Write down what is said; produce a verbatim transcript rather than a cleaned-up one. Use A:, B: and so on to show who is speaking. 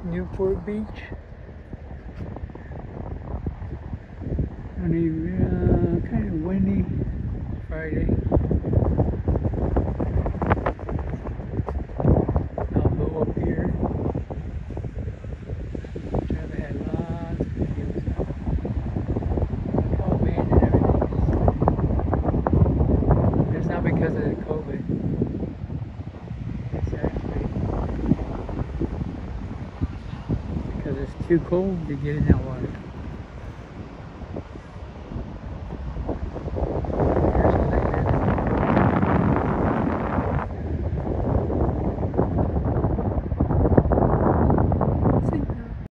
A: Newport Beach. And uh, kind of windy Friday. I'll go up here. I've had lots of videos out. COVID and everything. It's not because of the COVID. It's actually because it's too cold to get in that water.